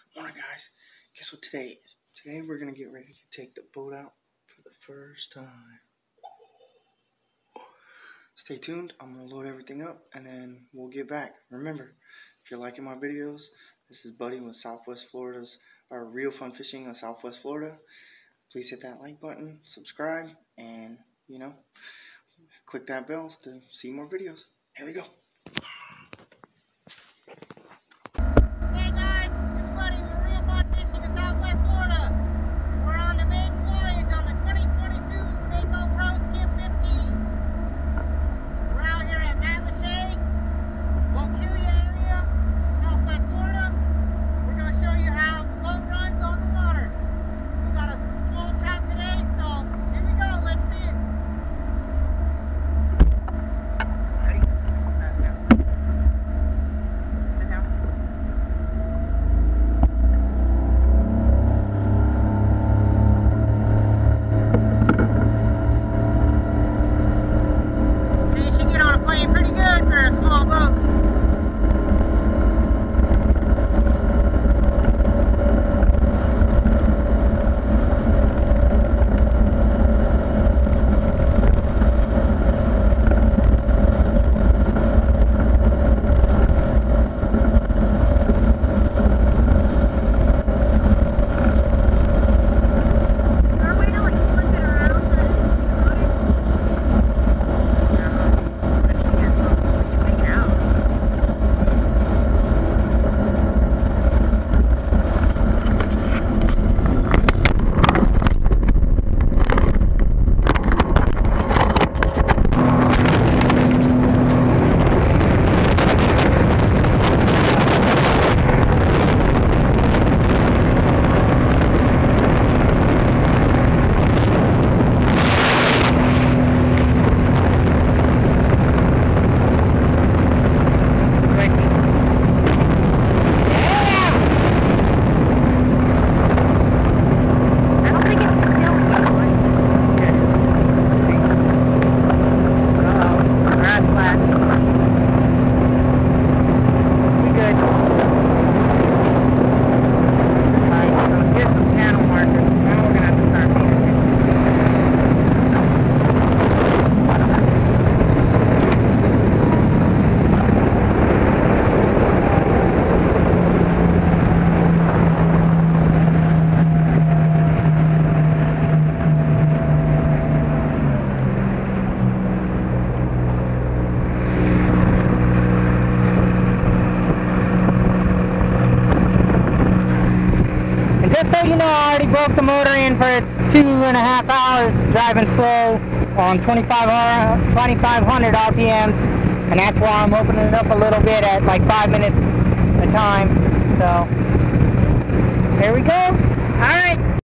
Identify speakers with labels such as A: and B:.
A: Morning, guys. Guess what today is? Today we're gonna get ready to take the boat out for the first time. Stay tuned. I'm gonna load everything up and then we'll get back. Remember, if you're liking my videos, this is Buddy with Southwest Florida's Real Fun Fishing in Southwest Florida. Please hit that like button, subscribe, and click that bell to see more videos. Here we go.
B: Hey guys, it's Buddy with Real Fun Fishing in Southwest Florida. We're on the maiden voyage on the 2022 Mako Pro Skip 15. We're out here at Matlacha, Bokeelia area, Southwest Florida. We're going to show you how the boat runs on the water. We got a small chop today, so here we go. Let's see it. Ready? Pass down. Sit down. See, you should get on a plane pretty good for a small boat. Just so you know, I already broke the motor in for its 2.5 hours driving slow on 2,500 RPMs, and that's why I'm opening it up a little bit at like 5 minutes a time. So, here we go. All right.